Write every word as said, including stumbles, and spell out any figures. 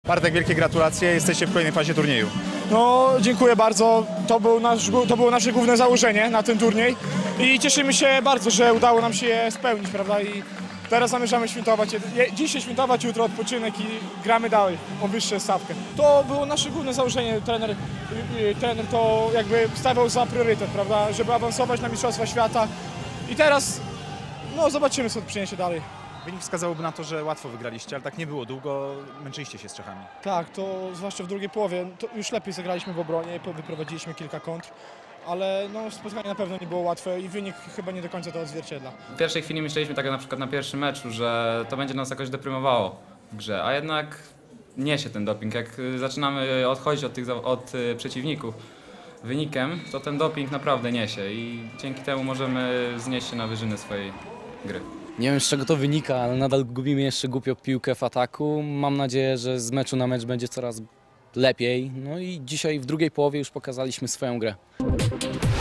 Bartek, wielkie gratulacje, jesteście w kolejnej fazie turnieju. No, dziękuję bardzo. To, był nasz, to było nasze główne założenie na ten turniej i cieszymy się bardzo, że udało nam się je spełnić, prawda? I teraz zamierzamy świętować. Dzisiaj świętować, jutro odpoczynek i gramy dalej o wyższą stawkę. To było nasze główne założenie. Trener, trener to jakby stawiał za priorytet, prawda? Żeby awansować na Mistrzostwa Świata. I teraz no, zobaczymy, co to przyniesie dalej. Wynik wskazałby na to, że łatwo wygraliście, ale tak nie było. Długo męczyliście się z Czechami. Tak, to zwłaszcza w drugiej połowie. To już lepiej zagraliśmy w obronie, wyprowadziliśmy kilka kontr, ale no, spotkanie na pewno nie było łatwe i wynik chyba nie do końca to odzwierciedla. W pierwszej chwili myśleliśmy tak na przykład na pierwszym meczu, że to będzie nas jakoś deprymowało w grze, a jednak niesie ten doping. Jak zaczynamy odchodzić od, tych, od przeciwników wynikiem, to ten doping naprawdę niesie i dzięki temu możemy znieść się na wyżyny swojej gry. Nie wiem, z czego to wynika, ale nadal gubimy jeszcze głupio piłkę w ataku. Mam nadzieję, że z meczu na mecz będzie coraz lepiej. No i dzisiaj w drugiej połowie już pokazaliśmy swoją grę.